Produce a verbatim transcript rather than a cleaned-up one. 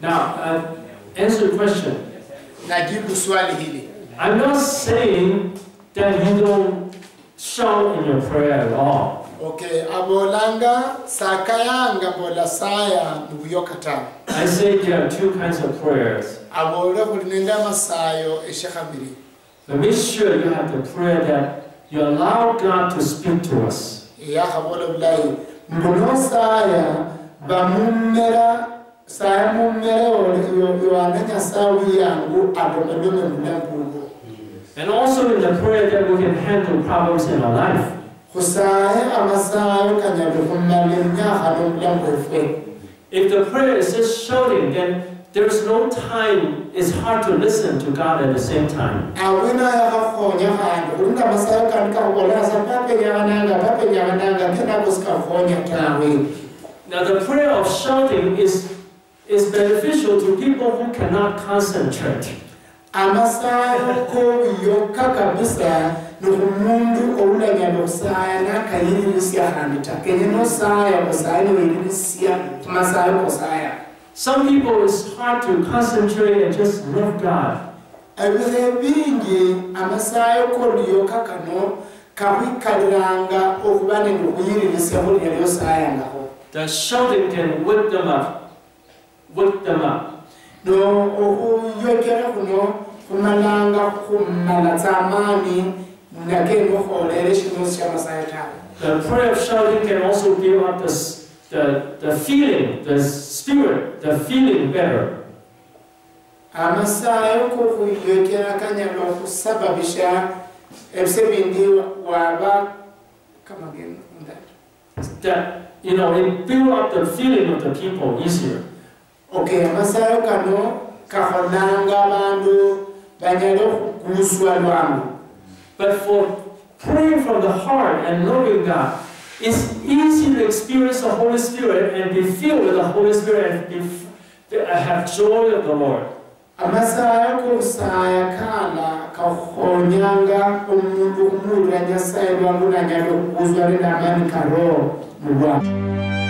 Now, uh, answer the question. Najibu swali hili. I'm not saying that you don't shout in your prayer at all. Okay, abolanga sakayanga bola saya nubuyokata. I say there are two kinds of prayers. Abola kulinenda masayo eshakabiri. But make sure you have the prayer that you allow God to speak to us. Ya abola bulai. Mbono saya bamumera saya mumera yo yo ananya sawi yangu adomedome mlembugo. And also in the prayer that we can handle problems in our life. If the prayer is just shouting, then there's no time, it's hard to listen to God at the same time. Now the prayer of shouting is, is beneficial to people who cannot concentrate. Amasayo ko yoka kabisa numundu oulanya nosaya kayirisia hanita kenye nosaya nosaya wirisia masayo kosaya. Some people it's hard to concentrate and just love God. Abire bingi amasayo ko yoka kano kawikalanga okubane nokuyirisia buli yosaya ngaho. The shouting can wake them up. Wake them up. No, oh, you get up, no, Kumalanga, Kumalatamani, Nageno, or Erishimus Yamasayata. The prayer of shouting can also build up the, the, the feeling, the spirit, the feeling better. Amasayo, you get a canyon Sababisha, Ebsebindi, Waba, come again on that. That, you know, it builds up the feeling of the people easier. Okay, masayo kano kahonanga bandu banyalo kuswa lwangu. But for praying from the heart and loving God, it's easy to experience the Holy Spirit and be filled with the Holy Spirit and be, have joy of the Lord. Amasayo kusaya kana kahonyanga umundu umuranya sayo lwangu nanyalo kuswa lina mani karo mwa.